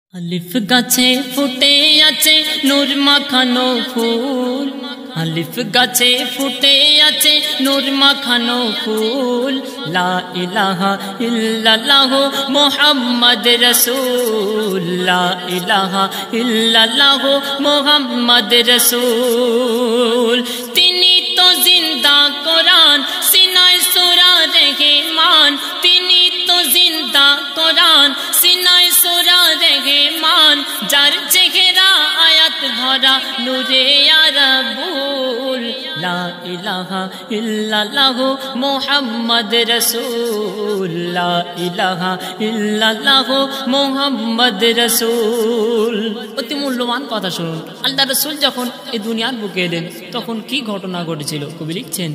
আলিফ গাছে ফুটে আছে নূর মাখানো ফুল, আলিফ গাছে ফুটে আছে নূর মাখানো ফুল। লা ইলাহা ইল্লাল্লাহ মুহাম্মদ রাসূল, লা ইলাহা ইল্লাল্লাহ মুহাম্মদ রাসূল। তিনি তো জিন্দা কোরআন সিনায় সূরা রহমান, তিনি তো জিন্দা কোরআন সিনায় সূরা রহমান। যার চেহারা আয়াত ভরা নূরে ইয়া রাব্বুল, লা ইলাহা ইল্লাল্লাহ মুহাম্মদ রাসূল, লা ইলাহা ইল্লাল্লাহ মুহাম্মদ রাসূল। অতি মূল্যবান কথা শুনুন। আল্লাহ রাসূল যখন এই দুনিয়ার বুকে এলেন তখন কি ঘটনা ঘটেছিল কবি লিখছেন।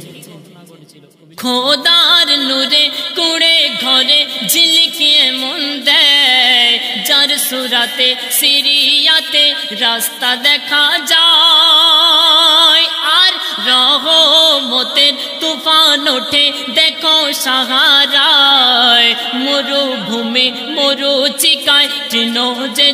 খোদার নূরে কুড়ে ঘরে ঝিলিকিয়ে মন দেয়, যার সুরাতে সিরিয়াতে রাস্তা দেখা যায়। আর রহমতের তুফান ওঠে দেখো সাহারায়, মরুভূমি মরুচিকায় তৃণ যে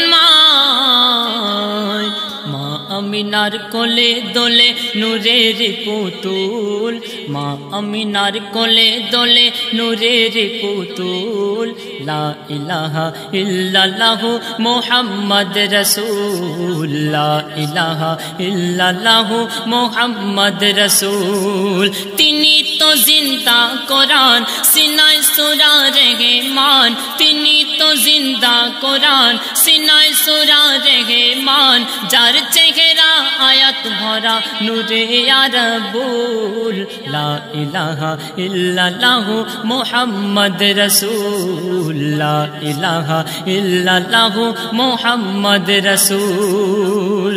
জন্মায়। মা আমিনার কোলে দোলে নূরের পুতুল, মা আমিনার কোলে দোলে নূরের পুতুল। লা ইলাহা ইল্লাল্লাহ মুহাম্মদ রাসূল, লা ইলাহা ইল্লাল্লাহ মুহাম্মদ রাসূল। তিনি তো জিন্দা কোরআন সিনায় সূরা রহমান, তিনি তো জিন্দা কোরআন সিনায় সূরা রহমান। যার চেহারা আয়াত ভরা নূরে ইয়া রাব্বুল, লা ইলাহা ইল্লাল্লাহ মুহাম্মদ রাসূল, লা ইলাহা ইল্লাল্লাহ মুহাম্মদ রাসূল।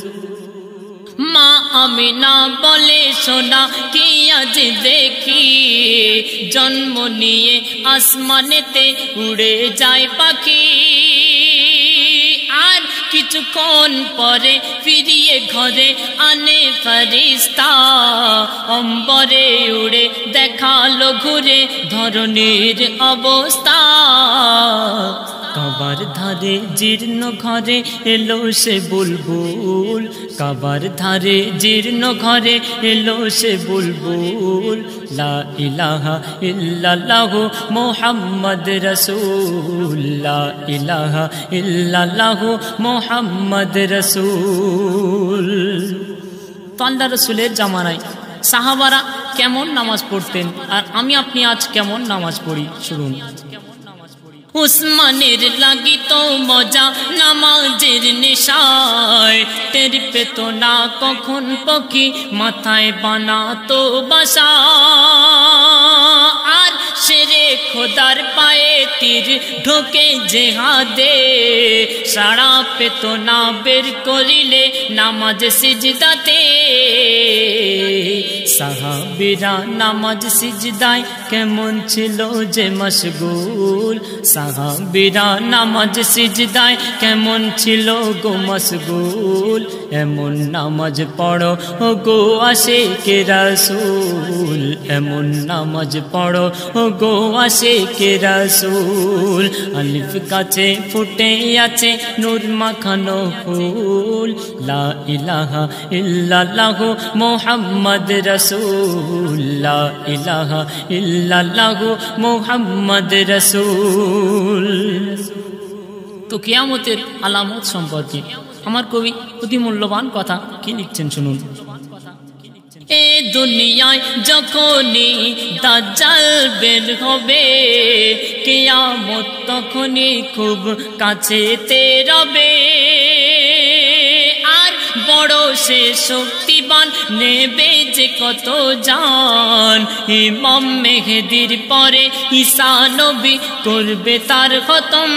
মা আমিনা বলে সোনা কি আজ দেখি, জন্ম নিয়ে আসমানেতে উড়ে যায় পাখি। আর কিছুক্ষণ পরে ফিরিয়ে ঘরে আনে ফেরেশতা, অম্বরে উড়ে দেখালো ঘুরে ধরনীর অবস্থা। কাবার ধারে জীর্ণ ঘরে এলো সে বুলবুল, কাবার ধারে জীর্ণ ঘরে এলো সে বুলবুল। লা ইলাহা ইল্লাল্লাহ মুহাম্মদ রাসূল, লা ইলাহা ইল্লাল্লাহ মুহাম্মদ রাসূল। তো আল্লাহ রাসূলের জামানায় সাহাবারা কেমন নামাজ পড়তেন আর আমি আপনি আজ কেমন নামাজ পড়ি শুনুন। উসমানের লাগিত মজা নামাজের নেশায়, টের পেত না কখন পক্ষী মাথায় বানাতো বাসা। আর শেরে খোদার পায়ে তীর ঢোকে জেহাদে, সাড়া পেত না বের করিলে নামাজ সিজদাতে। সাহাবীরা নামাজ সিজদায় কেমন ছিল যে মশগুল, সাহাবীরা নামাজ সিজদায় কেমন ছিল গো মশগুল। এমন নামাজ পড়ো ও গো আশিকে রাসূল, এমন নামাজ পড়ো ও গো আশিকে রাসূল। আলিফ গাছে ফুটে আছে নূর মাখানো ফুল, লা ইলাহা ইল্লাল্লাহ মুহাম্মদ রাসূল, লা ইলাহা ইল্লাল্লাহ মুহাম্মদ রাসূল। তো কিয়ামতের আলামত সম্পর্কে আমার কবি অতি মূল্যবান কথা কি লিখছেন শুনুন। এ দুনিয়ায় যখনই দাজ্জাল বের হবে, কিয়ামত তখনই খুব কাছেতে রবে। আর বড় সে শক্তিবান নেবে যে কত জান, ইমাম মেহেদির পরে ঈসা নবী করবে তার খতম।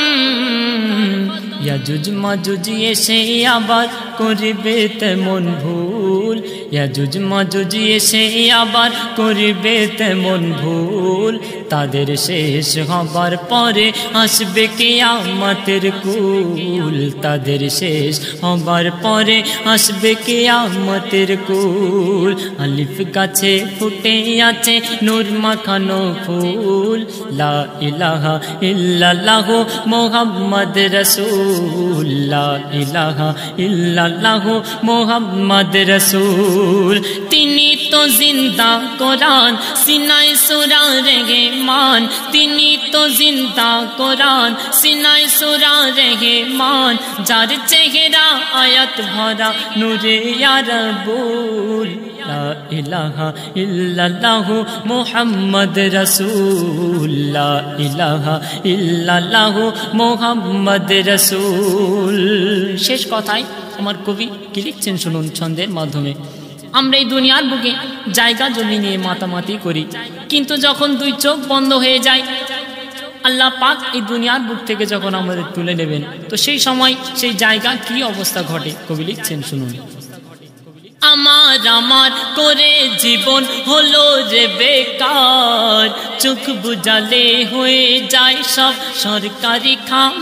ইয়াজুজ মাজুজ এসে আবার করবে তেমন ভুল, ইয়াজুজ মাজুজ এসে আবার করবে তেমন ভুল, তাদের শেষ হবার পরে আসবে কিয়ামতের কুল, তাদের শেষ হবার পরে আসবে কিয়ামতের কুল। আলিফ গাছে ফুটে আছে নূর মাখানো ফুল, লা ইলাহা ইল্লাল্লাহ মুহাম্মদ রাসূল, লা ইলাহা ইল্লাল্লাহ মুহাম্মদ রাসূল। তিনি তো জিন্দা কোরআন সিনায় সূরা রহমান, তিনি তো জিন্দা কোরআন সিনায় সূরা রহমান, যার চেহারা আয়াত ভরা নূরে ইয়া রাব্বুল, লা ইলাহা ইল্লাল্লাহ মুহাম্মদ রাসূল, লা ইলাহা ইল্লাল্লাহ মুহাম্মদ রাসূল। শেষ কথায় আমার কবি কি লিখছেন শুনুন ছন্দের মাধ্যমে। আমরা এই দুনিয়ার বুকে জায়গা জমি নিয়ে মাতামাতি করি, কিন্তু যখন দুই চোখ বন্ধ হয়ে যায়, আল্লাহ পাক এই দুনিয়ার বুক থেকে যখন আমাদের তুলে নেবেন, তো সেই সময় সেই জায়গা কি অবস্থা ঘটে কবি লিখছেন শুনুন। আমার আমার করে জীবন হলো রে বেকার, চোখ বুঝালে হয়ে যায় সব সরকারি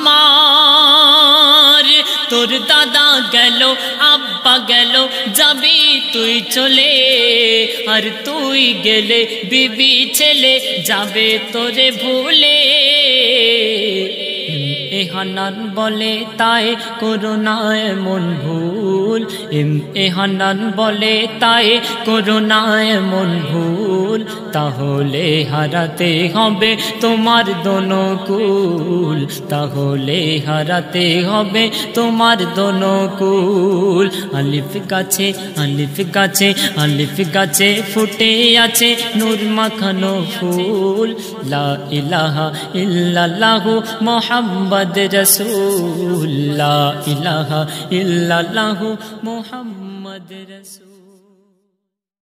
খামার। তোর দাদা গেল আব্বা গেল যাবি তুই চলে, আর তুই গেলে বিবি ছেলে যাবে তোরে ভুলে। এহানান বলে তাই করোনা এমন ভুল, এহানান বলে তাই করোনা এমন ভুল, তাহলে হারাতে হবে তোমার দোনকুল, তাহলে হারাতে হবে তোমার দোনকুল। আলিফ গাছে আলিফ গাছে আলিফ গাছে ফুটে আছে নূর মাখানো ফুল, লা ইলাহা ইল্লাল্লাহ মুহাম্মদ রাসূল, লা ইলাহা ইল্লাল্লাহ মুহাম্মদ রাসূল।